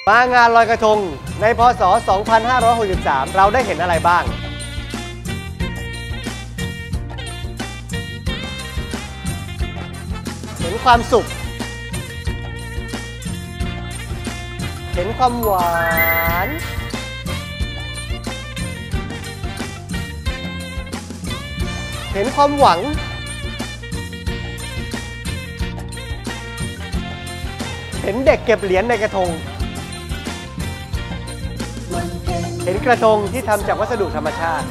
มางานลอยกระทงในพ.ศ. 2563เราได้เห็นอะไรบ้างเห็นความสุขเห็นความหวานเห็นความหวังเห็นเด็กเก็บเหรียญในกระทงเห็นกระทงที่ทำจากวัสดุธรรมชาติ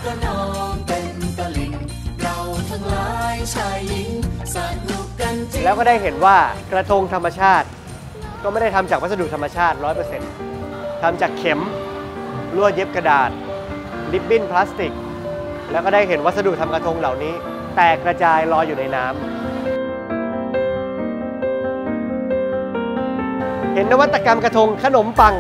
แล้วก็ได้เห็นว่ากระทงธรรมชาติก็ไม่ได้ทำจากวัสดุธรรมชาติ 100% ทำจากเข็มลวดเย็บกระดาษริบบิ้นพลาสติกแล้วก็ได้เห็นวัสดุทำกระทงเหล่านี้แตกกระจายลอยอยู่ในน้ำเห็นนวัตกรรมกระทงขนมปัง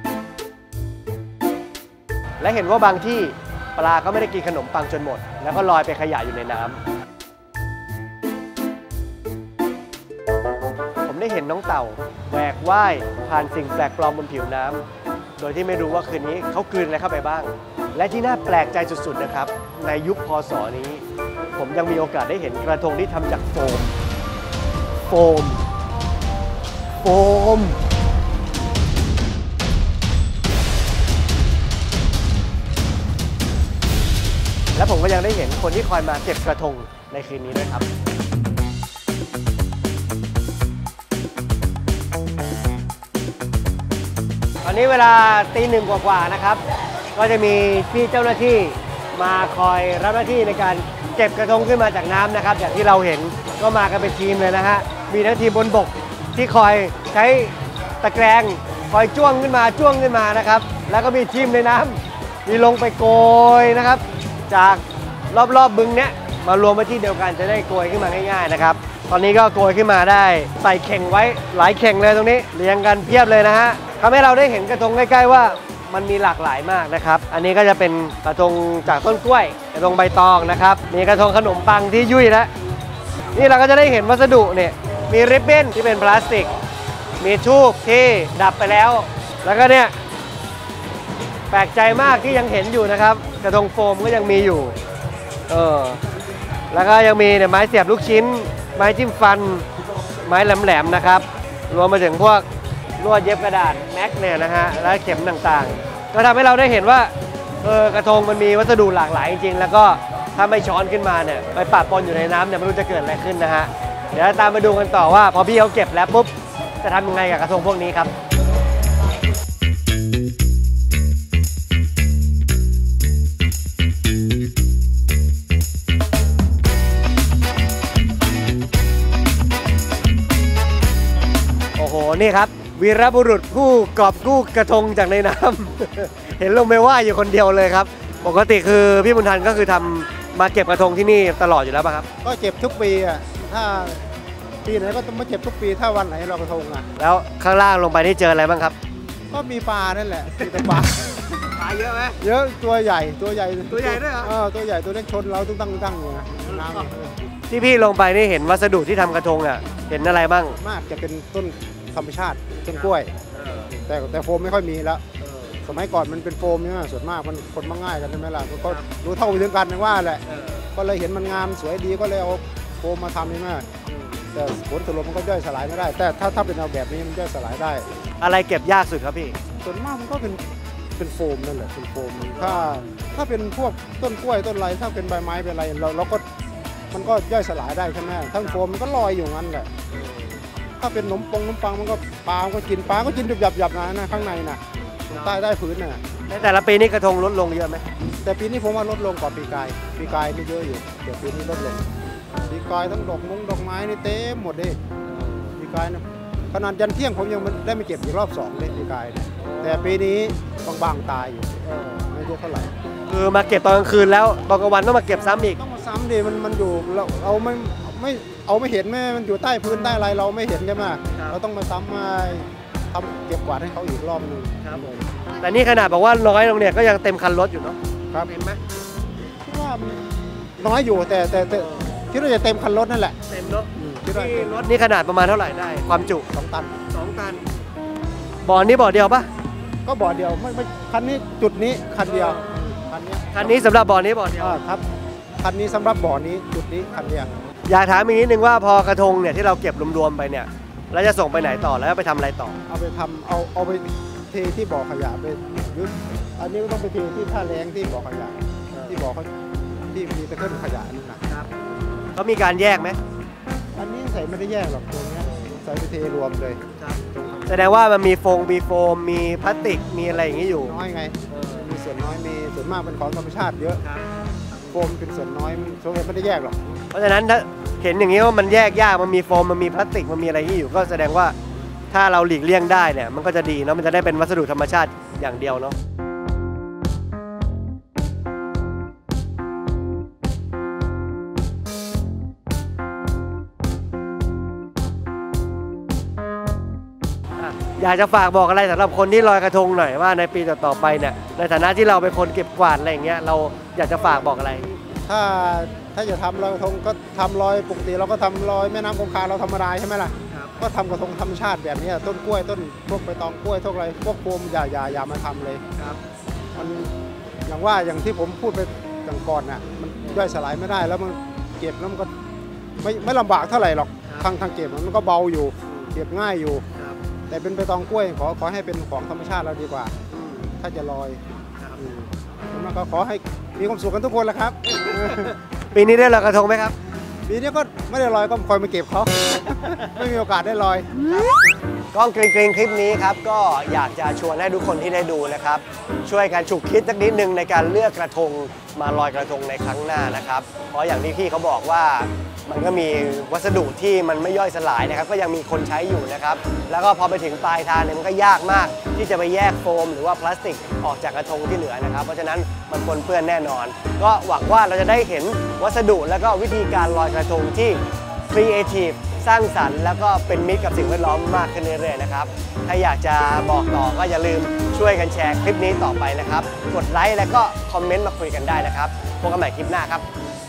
และเห็นว่าบางที่ปลาก็ไม่ได้กินขนมปังจนหมดแล้วก็ลอยไปขยะอยู่ในน้ำผมได้เห็นน้องเต่าแหวกว่ายผ่านสิ่งแปลกปลอมบนผิวน้ำโดยที่ไม่รู้ว่าคืนนี้เขากลืนอะไรเข้าไปบ้างและที่น่าแปลกใจสุดๆนะครับในยุคพ.ศ.นี้ผมยังมีโอกาสได้เห็นกระทงที่ทำจากโฟมและผมก็ยังได้เห็นคนที่คอยมาเก็บกระทงในคืนนี้ด้วยครับตอนนี้เวลาตี 1 กว่าๆนะครับก็จะมีพี่เจ้าหน้าที่มาคอยรับหน้าที่ในการเก็บกระทงขึ้นมาจากน้ำนะครับอย่างที่เราเห็นก็มากันเป็นทีมเลยนะฮะมีทั้งทีมบนบกที่คอยใช้ตะแกรงคอยจ้วงขึ้นมานะครับแล้วก็มีทีมในน้ำมีลงไปโกยนะครับจากรอบบึงเนี้ยมารวมไว้ที่เดียวกันจะได้โกยขึ้นมาง่ายๆนะครับตอนนี้ก็โกยขึ้นมาได้ใส่เข่งไว้หลายเข่งเลยตรงนี้เรียงกันเพียบเลยนะฮะทำให้เราได้เห็นกระทงใกล้ๆว่ามันมีหลากหลายมากนะครับอันนี้ก็จะเป็นกระทงจากต้นกล้วยกระทงใบตองนะครับมีกระทงขนมปังที่ยุ่ยแล้วนี่เราก็จะได้เห็นวัสดุเนี่ยมีริบบิ้นที่เป็นพลาสติกมีทูบที่ดับไปแล้วแล้วก็เนี่ยแปลกใจมากที่ยังเห็นอยู่นะครับกระทงโฟมก็ยังมีอยู่แล้วก็ยังมีเนี่ยไม้เสียบลูกชิ้นไม้จิ้มฟันไม้แหลมๆนะครับรวมไปถึงพวกลวดเย็บกระดาษแม็กเนี่ยนะฮะและเข็มต่างๆก็ทำให้เราได้เห็นว่ากระทงมันมีวัสดุหลากหลายจริงๆแล้วก็ถ้าไม่ช้อนขึ้นมาเนี่ยไปปะปนอยู่ในน้ำเนี่ยไม่รู้จะเกิดอะไรขึ้นนะฮะเดี๋ยวตามมาดูกันต่อว่าพอพี่เขาเก็บแล้วปุ๊บจะทำยังไงกับกระทงพวกนี้ครับโอ้โหนี่ครับวีรบุรุษผู้กอบกู้กระทงจากในน้ำ เห็นลงไปว่ายอยู่คนเดียวเลยครับปกติคือพี่บุญทันก็คือทำมาเก็บกระทงที่นี่ตลอดอยู่แล้วป่ะครับก็เก็บทุกปีอ่ะถ้าปีไหนก็ต้องมาเก็บทุกปีถ้าวันไหนเรากระทงอ่ะแล้วข้างล่างลงไปนี่เจออะไรบ้างครับก็มีปลานั่นแหละมีแต่ปลาเยอะไหมเยอะตัวใหญ่ด้วยเหรอตัวใหญ่ตัวเล็กชนเราต้องตั้งอยู่นะน้ำที่พี่ลงไปนี่เห็นวัสดุที่ทำกระทงอ่ะเห็นอะไรบ้างมากจะเป็นต้นธรรมชาติต้นกล้วยแต่โฟมไม่ค่อยมีแล้วสมัยก่อนมันเป็นโฟมเนี่ยส่วนมากมันคนมาง่ายกันใช่ไหมล่ะก็รู้เท่าถึงกันว่าแหละก็เลยเห็นมันงามสวยดีก็เลยเอาโฟมมาทำนี่มากแต่ผลสรุปมันก็ย่อยสลายไม่ได้แต่ถ้าเป็นเอาแบบนี้มันย่อยสลายได้อะไรเก็บยากสุดครับพี่ส่วนมากมันก็เป็นโฟมนั่นแหละเป็นโฟมถ้าเป็นพวกต้นกล้วยต้นไรถ้าเป็นใบไม้เป็นอะไรเราก็มันก็ย่อยสลายได้ใช่ไหมทั้งโฟมมันก็ลอยอยู่งั้นแหละถ้าเป็นขนมปังมันก็ปลาก็กินหยับนะข้างในน่ะใต้พื้นน่ะแต่ละปีนี้กระทงลดลงเยอะไหมแต่ปีนี้ผมว่าลดลงกว่าปีกายนี่เยอะอยู่แต่ปีนี้ลดลงปีกายทั้งดอกไม้นี่เต็มหมดเลยปีกายนะขนาดยันเที่ยงผมยังได้ไม่เก็บอีกรอบ2เลยปีกายแต่ปีนี้บางตายอยู่ไม่เยอะเท่าไหร่คือมาเก็บตอนกลางคืนแล้วตอนกลางวันต้องมาเก็บซ้ำอีกต้องมาซ้ำดิมันอยู่เราไม่เห็นแม่มันอยู่ใต้พื้นใต้อะไรเราไม่เห็นใช่ไหมเราต้องมาซ้ำมาทำเก็บกวาดให้เขาอีกรอบนึงครับผมแต่นี่ขนาดบอกว่าน้อยลงเนี่ยก็ยังเต็มคันรถอยู่เนาะครับเห็นไหมคิดว่าน้อยอยู่แต่คิดว่าจะเต็มคันรถนั่นแหละเต็มรถนี่ขนาดประมาณเท่าไหร่ได้ความจุ2 ตันบ่อนี้บ่อเดียวปะก็บ่อเดียวไม่คันนี้จุดนี้คันเดียวคันนี้สำหรับบ่อนี้บ่อเดียวครับคันนี้สำหรับบ่อนี้จุดนี้คันเดียวอยากถามอีกนิดนึงว่าพอกระทงเนี่ยที่เราเก็บรวมๆไปเนี่ยเราจะส่งไปไหนต่อแล้วไปทำอะไรต่อเอาไปทำเอาไปเทที่บ่อขยะไปหรืออันนี้ก็ต้องไปเทที่ท่าแรงที่บ่อขยะที่บ่อเขาที่มีตะเกียบขยะนี่นะครับเขามีการแยกไหมอันนี้ใส่ไม่ได้แยกหรอกตรงนี้ใส่ไปเทรวมเลยแสดงว่ามันมีโฟมมีพลาสติกมีอะไรอย่างนี้อยู่น้อยไงมีส่วนน้อยมีส่วนมากเป็นของธรรมชาติเยอะโฟมเป็นส่วนน้อยโซเวียตไม่ได้แยกหรอกเพราะฉะนั้นถ้าเห็นอย่างนี้ว่ามันแยกยากมันมีโฟมมันมีพลาสติกมันมีอะไรที่อยู่ก็แสดงว่าถ้าเราหลีกเลี่ยงได้เนี่ยมันก็จะดีเนาะมันจะได้เป็นวัสดุธรรมชาติอย่างเดียวเนาะอยากจะฝากบอกอะไรสำหรับคนที่ลอยกระทงหน่อยว่าในปีต่อๆไปเนี่ยในฐานะที่เราเป็นคนเก็บกวาดอะไรอย่างเงี้ยเราอยากจะฝากบอกอะไรถ้าจะทำลอยกระทงก็ทำลอยปกติเราก็ทำลอยแม่น้ำคงคาเราธรรมดาใช่ไหมล่ะก็ทำกระทงธรรมชาติแบบนี้ต้นกล้วยต้นพวกใบตองกล้วยพวกอะไรพวกโฟมอย่ามาทำเลยครับมันอย่างที่ผมพูดไปก่อนน่ะมันย่อยสลายไม่ได้แล้วมันเก็บแล้วมันก็ไม่ลำบากเท่าไหร่หรอกทางเก็บมันก็เบาอยู่เก็บง่ายอยู่แต่เป็นใบตองกล้วยขอให้เป็นของธรรมชาติเราดีกว่าถ้าจะลอยมันก็ขอให้มีความสุขกันทุกคนแหละครับปีนี้ได้ลอยกระทงไหมครับปีนี้ก็ไม่ได้ลอยก็คอยมาเก็บเขาไม่มีโอกาสได้ลอยก็เกรงคลิปนี้ครับก็อยากจะชวนให้ทุกคนที่ได้ดูนะครับช่วยกันฉุกคิดสักนิดนึงในการเลือกกระทงมาลอยกระทงในครั้งหน้านะครับเพราะอย่างที่พี่เขาบอกว่ามันก็มีวัสดุที่มันไม่ย่อยสลายนะครับก็ยังมีคนใช้อยู่นะครับแล้วก็พอไปถึงปลายทางเนี่ยมันก็ยากมากที่จะไปแยกโฟมหรือว่าพลาสติกออกจากกระทงที่เหลือนะครับเพราะฉะนั้นมันปนเปื้อนแน่นอนก็หวังว่าเราจะได้เห็นวัสดุแล้วก็วิธีการลอยกระทงที่ครีเอทีฟสร้างสรรค์แล้วก็เป็นมิตรกับสิ่งแวดล้อมมากขึ้นเรื่อยๆนะครับถ้าอยากจะบอกต่อก็อย่าลืมช่วยกันแชร์คลิปนี้ต่อไปนะครับกดไลค์แล้วก็คอมเมนต์มาคุยกันได้นะครับพบกันใหม่คลิปหน้าครับ